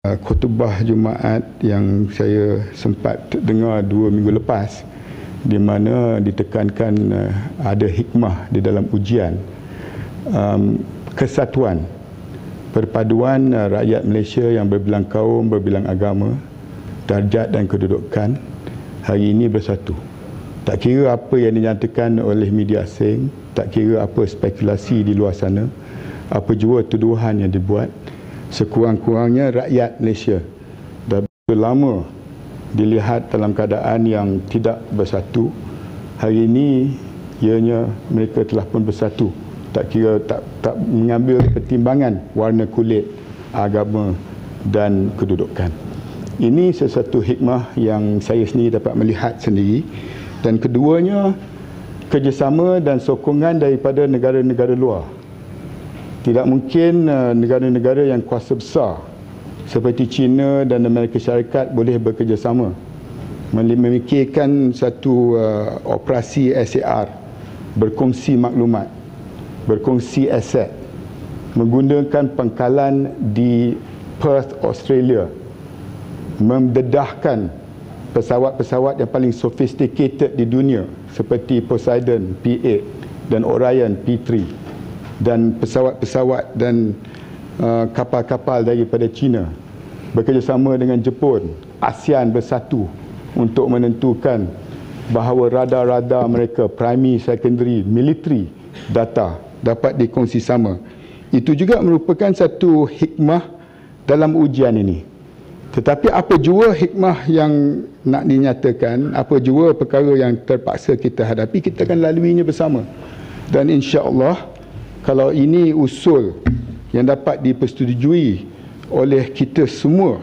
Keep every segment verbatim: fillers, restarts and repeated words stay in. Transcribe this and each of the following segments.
Khutbah Jumaat yang saya sempat dengar dua minggu lepas, di mana ditekankan uh, ada hikmah di dalam ujian, um, kesatuan, perpaduan uh, rakyat Malaysia yang berbilang kaum, berbilang agama, darjat dan kedudukan hari ini bersatu. Tak kira apa yang dinyatakan oleh media asing, tak kira apa spekulasi di luar sana, apa jua tuduhan yang dibuat, sekurang-kurangnya rakyat Malaysia dah lama dilihat dalam keadaan yang tidak bersatu. Hari ini ianya mereka telah pun bersatu, tak kira tak tak mengambil pertimbangan warna kulit, agama dan kedudukan. Ini sesuatu hikmah yang saya sendiri dapat melihat sendiri. Dan keduanya, kerjasama dan sokongan daripada negara-negara luar. Tidak mungkin uh, negara-negara yang kuasa besar seperti China dan Amerika Syarikat boleh bekerjasama memikirkan satu uh, operasi S A R, berkongsi maklumat, berkongsi aset, menggunakan pangkalan di Perth, Australia, mendedahkan pesawat-pesawat yang paling sophisticated di dunia seperti Poseidon P lapan dan Orion P tiga, dan pesawat-pesawat dan uh, kapal-kapal daripada China bekerjasama dengan Jepun. ASEAN bersatu untuk menentukan bahawa radar-radar mereka, primary, secondary, military data dapat dikongsi sama. Itu juga merupakan satu hikmah dalam ujian ini. Tetapi apa jua hikmah yang nak dinyatakan, apa jua perkara yang terpaksa kita hadapi, kita akan laluinya bersama. Dan insya-Allah, kalau ini usul yang dapat dipersetujui oleh kita semua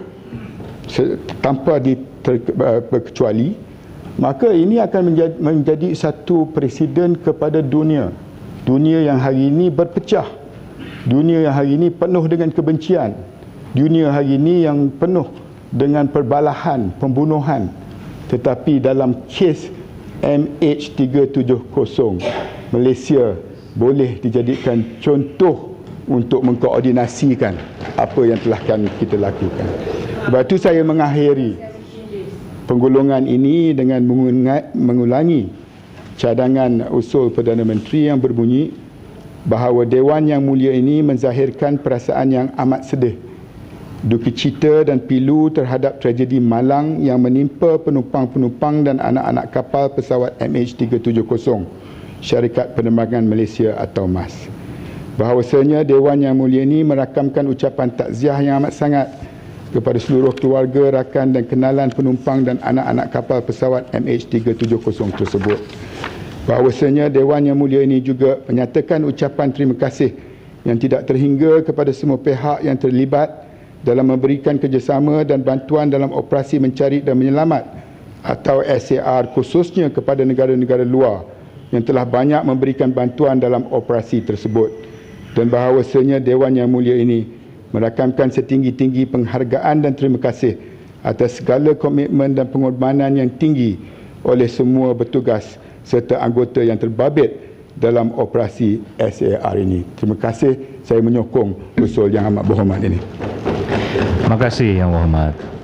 tanpa terkecuali, maka ini akan menjadi, menjadi satu presiden kepada dunia. Dunia yang hari ini berpecah, dunia yang hari ini penuh dengan kebencian, dunia hari ini yang penuh dengan perbalahan, pembunuhan. Tetapi dalam kes M H tiga tujuh kosong, Malaysia boleh dijadikan contoh untuk mengkoordinasikan apa yang telah kita lakukan. Sebab itu saya mengakhiri penggolongan ini dengan mengulangi cadangan usul Perdana Menteri yang berbunyi bahawa Dewan Yang Mulia ini menzahirkan perasaan yang amat sedih, duka cita dan pilu terhadap tragedi malang yang menimpa penumpang-penumpang dan anak-anak kapal pesawat M H tiga tujuh kosong Syarikat Penerbangan Malaysia atau M A S. Bahawasanya Dewan Yang Mulia ini merakamkan ucapan takziah yang amat sangat kepada seluruh keluarga, rakan dan kenalan penumpang dan anak-anak kapal pesawat M H tiga tujuh kosong tersebut. Bahawasanya Dewan Yang Mulia ini juga menyatakan ucapan terima kasih yang tidak terhingga kepada semua pihak yang terlibat dalam memberikan kerjasama dan bantuan dalam operasi mencari dan menyelamat atau S A R, khususnya kepada negara-negara luar yang telah banyak memberikan bantuan dalam operasi tersebut. Dan bahawasanya Dewan Yang Mulia ini merakamkan setinggi-tinggi penghargaan dan terima kasih atas segala komitmen dan pengorbanan yang tinggi oleh semua petugas serta anggota yang terbabit dalam operasi S A R ini. Terima kasih, saya menyokong usul yang amat berhormat ini. Terima kasih Yang Berhormat.